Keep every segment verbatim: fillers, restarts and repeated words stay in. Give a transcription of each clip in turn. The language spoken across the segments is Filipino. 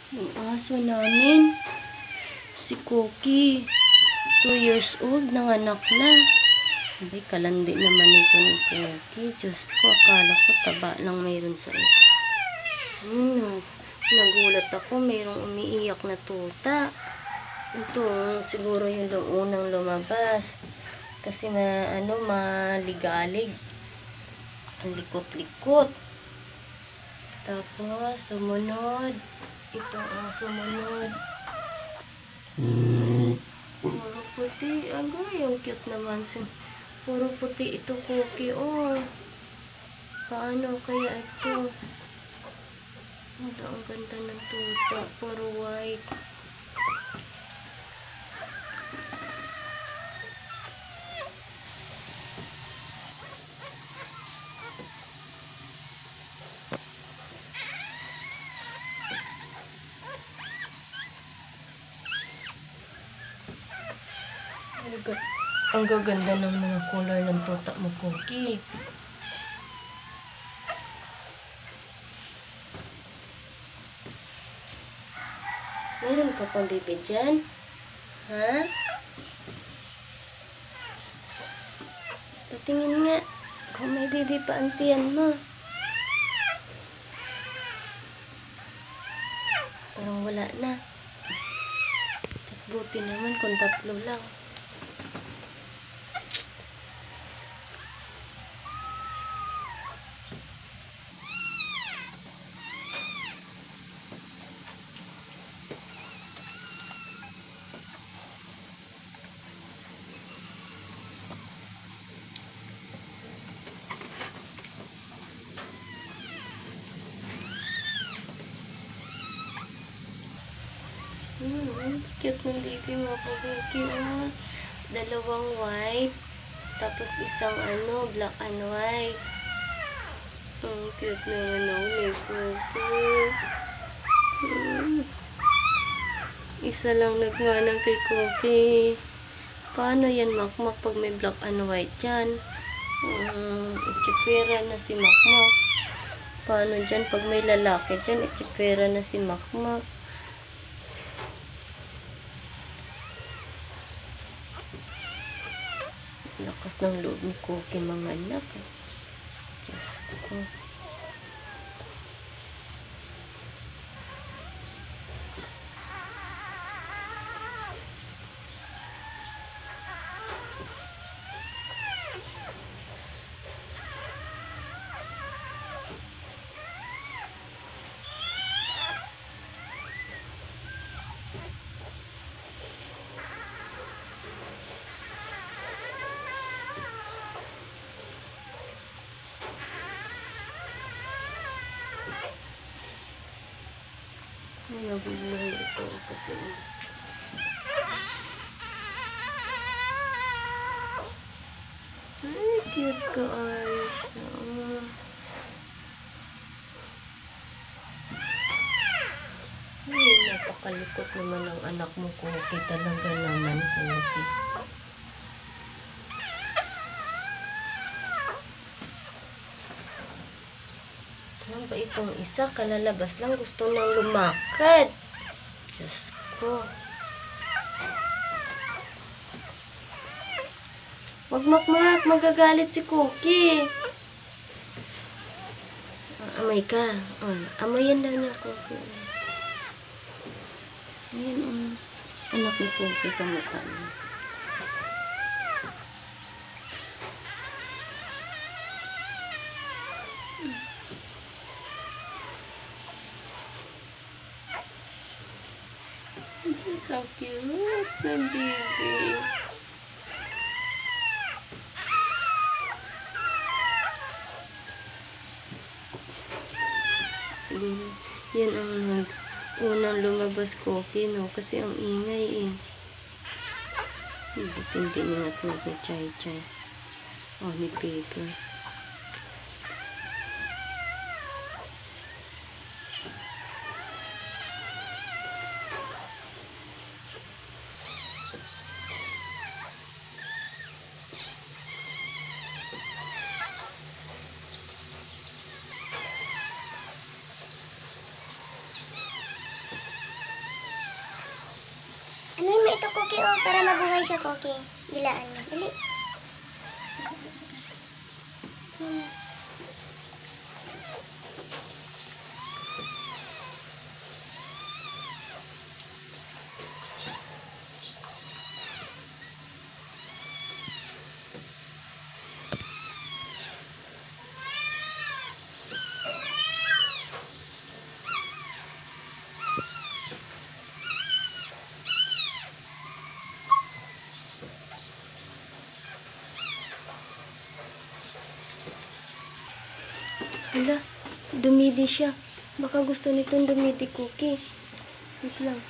Yung aso namin, si Kookie, two years old, nanganak na. Abay, kalandi naman ito ni Kookie. Diyos ko, akala ko taba lang mayroon sa iyo. Hmm, nagulat ako, mayroong umiiyak na tuta. Ito, siguro yung unang lumabas. Kasi ma, ano, maligalig. Ang likot-likot. Tapos, sumunod. Ito ang sumunod. Puro puti. Agay, yung cute naman. Puro puti ito, Kookie. Oh. Paano kaya ito? Wala, ang ganda ng tuta. Puro white. Ang gaganda ng mga color ng tuta mo, Kookie. Meron ka pang baby dyan? Ha? Patingin nga. Kung may baby pa ang tiyan mo. Parang wala na. Buti naman kung tatlo lang. Hmm, cute ng baby mo, Kookie. Oh. Dalawang white. Tapos isang ano, black and white. Ang cute naman ng ni Kookie. Hmm. Isa lang nagmanang kay Kookie. Paano yan, Makmak, pag may black and white dyan? Um, Ichipera na si Makmak. Paano dyan, pag may lalaki dyan, ichipera na si Makmak. Lakas ng loob ni Kookie mga anak. Diyos ko. Nabubuhay ito kasi ay, cute ka ay ay, napakalikot naman ang anak mo, Kookie. Talaga naman, Kookie. Ano ba itong isa? Kalalabas lang, gusto nang lumakad. Diyos ko. Wag, Makmak, magagalit si Kookie. Ah, amay ka. Oh, amayan daw niya, Kookie. Ayan, um, anak ni Kookie, kamukha niya. So cute, the baby. Sige, yan ang unang lumabas, Kookie, no? Kasi ang ingay, eh. Hindi, hindi niya ito ni Chay Chay. O, ni Paper. ito, Cookie, oh, para mabuhay siya, Cookie. Dilaan mo. Dali. Hmm. Hala, dumidi siya. Baka gusto nitong dumidi, Cookie. Wait lang.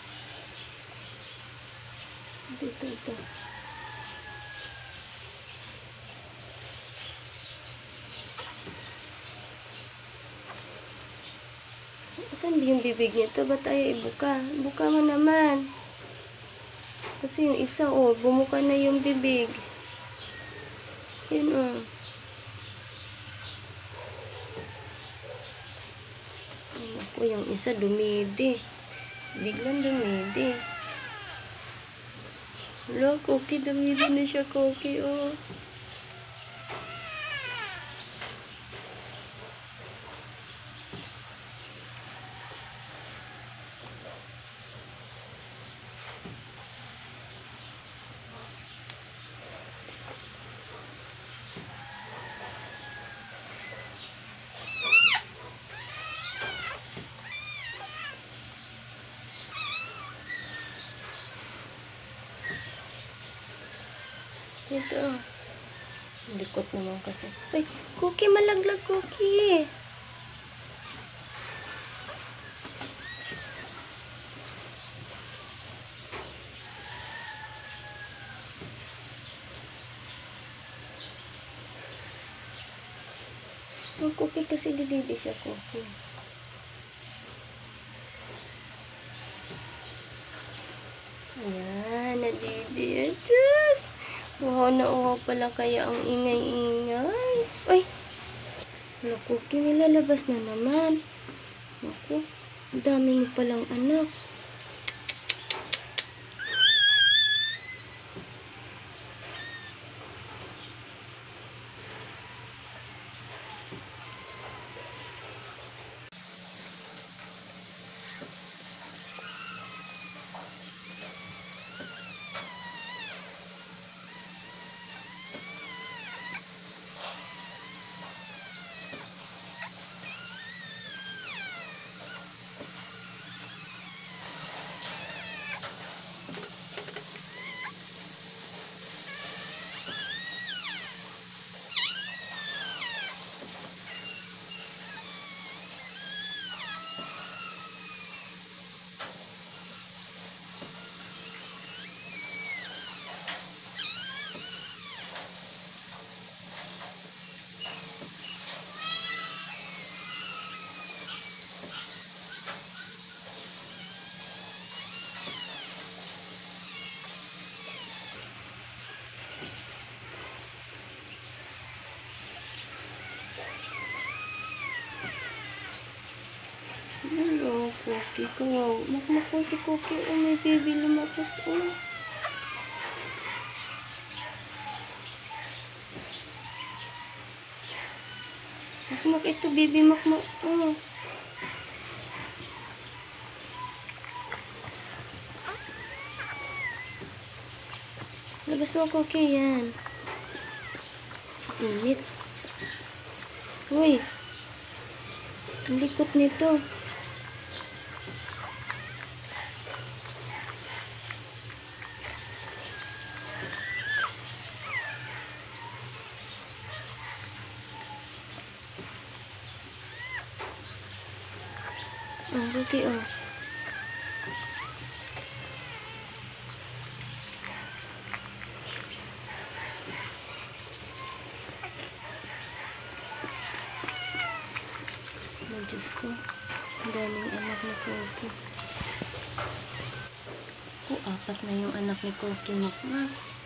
Ito, ito, ito. Saan ba yung bibig nito? Ba't ayaw ibuka? Buka mo naman. Kasi yung isa, oh, bumuka na yung bibig. Yun, oh. Ako, yung isa dumidi. Biglang dumidi. Hello, Cookie, dumidi na siya, Cookie, oh. Ito. Likot naman kasi. Ay, Cookie, malaglag, Cookie. Ang Cookie kasi dididi siya, Cookie. Ayan, nadidi. Diyos! Wow, nauwa pala kaya ang ingay-ingay. Ay! Wala, Cookie, nilalabas na naman. Ako, dami mo palang anak. Hello, Cookie. Kawaw. Makmakon si Cookie. Oh, may baby lumabas. Oh. Makmak ito, baby. Makmak. Oh. Labas mo, Cookie. Yan. Init. Uy. Ang likot nito. Oh, Cookie, oh. Oh, Diyos ko. Ang daming anak ni Cookie. Oh, apat na yung anak ni Cookie, Makmak.